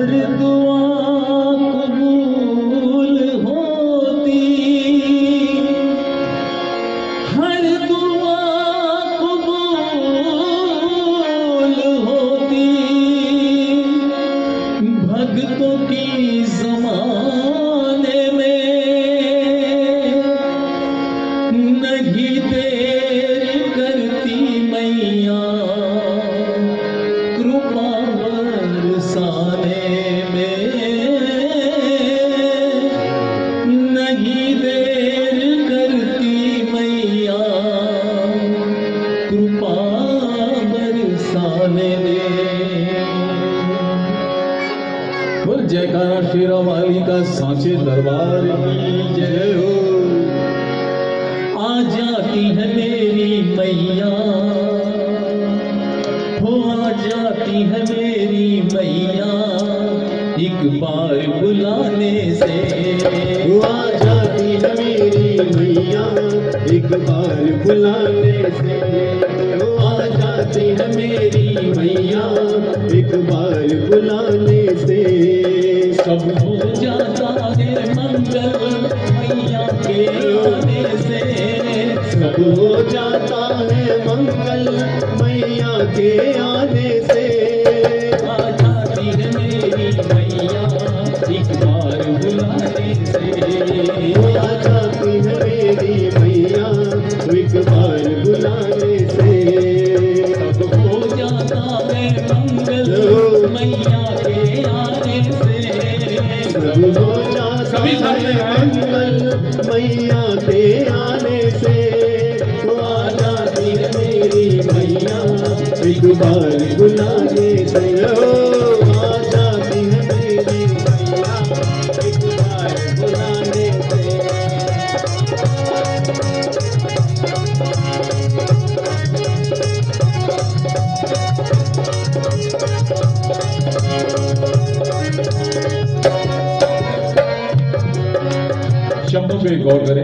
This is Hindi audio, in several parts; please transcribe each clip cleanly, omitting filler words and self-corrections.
हर दुआ कबूल होती, हर दुआ कबूल होती, भक्तों की ज़माने में नहीं देर करती मैया, कृपा बरसाने में नहीं देर करती मैया, कृपा बरसाने में। बोल जयकारा शेरा वाली का सांचे दरबार की जय हो। आ जाती है मेरी मैया, हो आ जाती है मेरी मैया, एक बार बुलाने से। आ जाती है मेरी मैया, एक बार बुलाने से। आ जाती है मेरी मैया, एक बार बुलाने से। सब हो जाता है मंगल मैया के आने से, सब हो जाता है मंगल मैया के आने से। आ जाती है मेरी मैया, एक बार बुलाने से। आ जाती है मेरी मैया, एक बार बुलाने से। सब हो जाता है मंगल मैया के आने से। सब हो जाता है मंगल मैया के आने से। तो आ जाती है मेरी मैया, एक बार बुलाने से। आ जाती है मेरी मैया, एक बार बुलाने से। शब्दों पे गौर करें।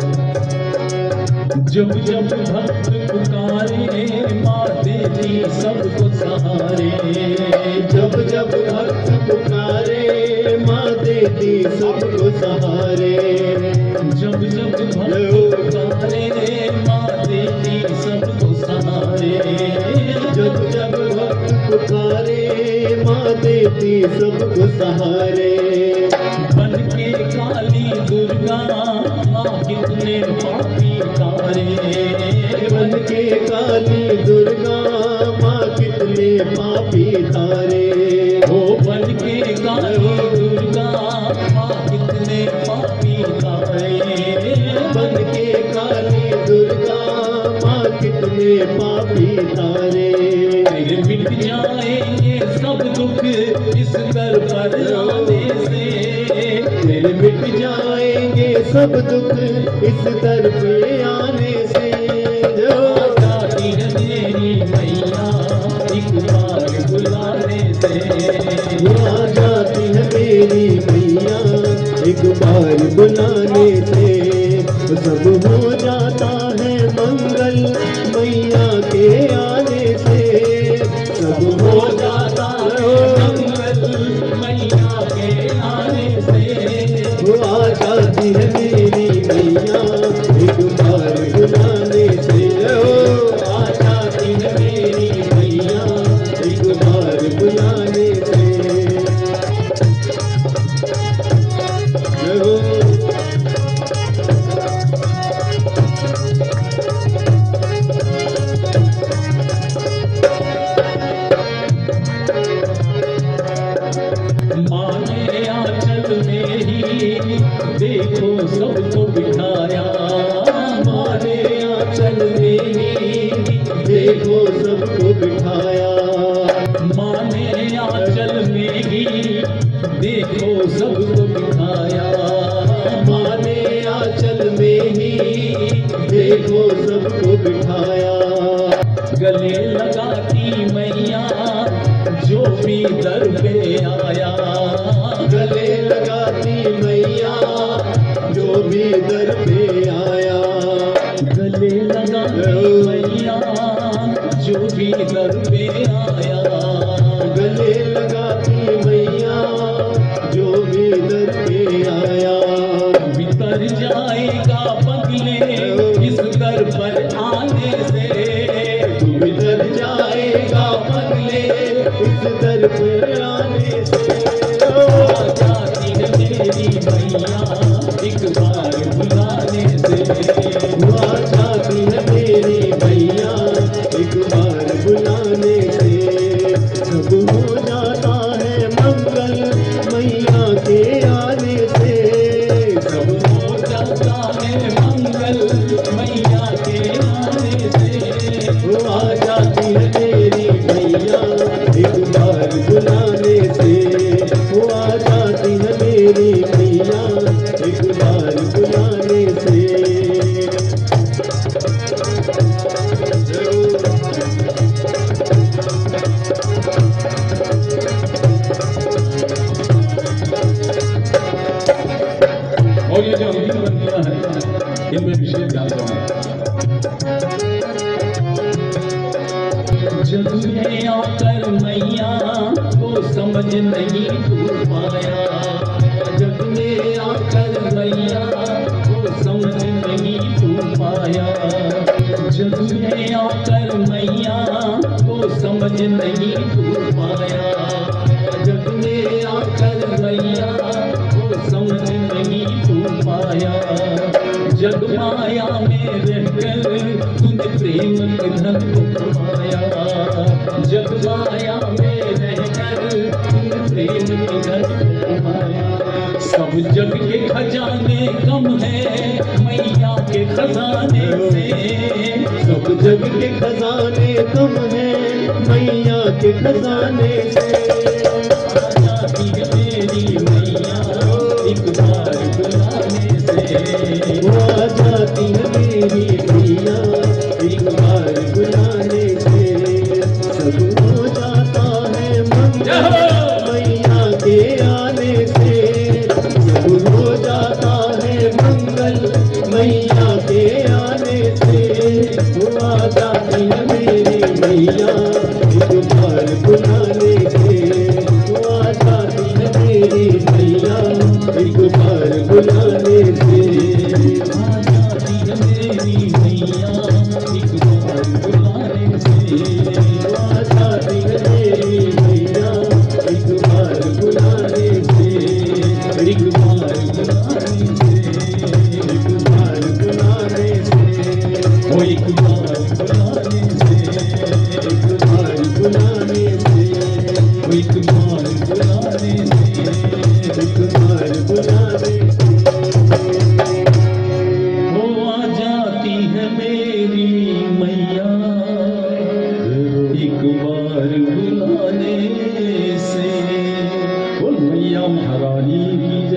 जब जब भक्त पुकारे माँ देती सबको सहारे, जब जब भक्त पुकारे माँ देती सबको सहारे। जब जब भक्त पुकारे माँ देती सबको सहारे। जब जब भक्त पुकारे माँ देती सबको सहारे। बन के काली दुर्गा माँ कितने पापी तारे, बन के काली दुर्गा माँ कितने पापी तारे। हो बन के काली दुर्गा माँ कितने पापी तारे, बन के काली दुर्गा माँ कितने पापी तारे। तेरे मिट जाएंगे सब दुख इस दर पर आने से। तेरे मिट जाएंगे सब दुख इस दर पे आने से। आ जाती है मेरी मैया, एक बार बुलाने से। आ जाती है मेरी मैया, एक बार बुलाने से। सब हो जाता है मंगल मैया के आने से। सब हो जाता है मंगल मैया के आने से। वो आ जाती है मेरी मैया, एक बार बुलाने से। ओ आ जाती है मेरी मैया, एक बार बुलाने से। ओ माने आंचल में ही देखो सबको बिठाया, मारे आंचल में ही देखो सबको बिठाया। माने आंचल में ही देखो सबको बिठाया। माने आंचल में ही देखो सबको बिठाया। गले लगाती मैया जो भी दर पे आया, गले लगाती मैया जो भी दर पे आया। गले लगाती मैया जो भी दर पे आया। गले लगाती मैया इस दर पे आने से आ जाती है मेरी मैया एक बार बुलाने से। आ जाती है मेरी मैया एक बार बुलाने से। सब हो जाता है मंगल मैया के आने से। सब हो जाता है मंगल मैया के आने से। वो आ जाती है मेरी मैया एक बार बुलाने से। वो आ जाती है मेरी मैया एक बार बुलाने से। और ये जो अंतिम बंदियां हैं इनमें विशेष ध्यान देना। जग में आकर मैया को समझ नहीं तू पाया। जग में आकर मैया को समझ नहीं तू पाया। जग में आकर मैया को समझ नहीं तू पाया। जग में आकर मैया को समझ नहीं तू पाया। जग माया में रहकर तूने प्रेम के धन को कमाया। जग माया में रहकर तूने प्रेम के धन को कमाया। सब जग के खजाने कम है मैया के खजाने से। सब जग के खजाने कम है मैया के खजाने से। आ जाती है मेरी मैया एक बार बुलाने से। वो आ जाती है मेरी मैया एक बार बुलाने से। सब हो जाता है मंगल मैया के आने से। सब हो जाता है मंगल मैया के आने से। वो आ जाती है मेरी मैया एक बार बुलाने से। वो आ जाती है मेरी मैया एक बार बुलाने से। आ जाती है मेरी मैया एक बार बुलाने से। वो आ जाती है मेरी मैया एक बार बुलाने से। एक बार बुलाने से। एक बार बुलाने से। ओ एक बार बुलाने से। एक बार बुलाने से। ओ एक बार बुलाने से। एक बार बुलाने से। ओ आ जाती है मेरी मैया एक बार बुलाने से। बोल मैया महारानी की